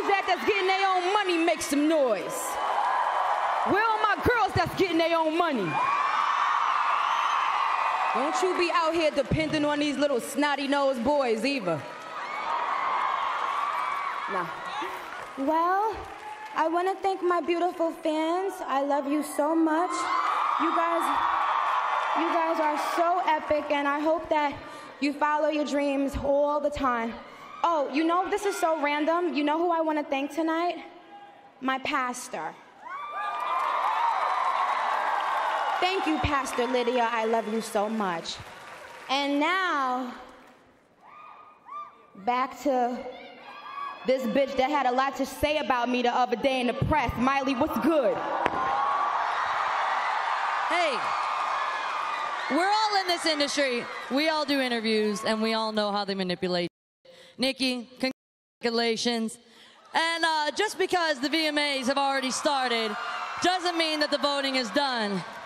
who's that that's getting their own money make some noise? Where are my girls that's getting their own money? Don't you be out here depending on these little snotty-nosed boys either. Nah. Well, I want to thank my beautiful fans. I love you so much. You guys are so epic, and I hope that you follow your dreams all the time. Oh, you know, this is so random. You know who I want to thank tonight? My pastor. Thank you, Pastor Lydia. I love you so much. And now, back to this bitch that had a lot to say about me the other day in the press. Miley, what's good? Hey, we're all in this industry. We all do interviews, and we all know how they manipulate. Nicki, congratulations. And just because the VMAs have already started doesn't mean that the voting is done.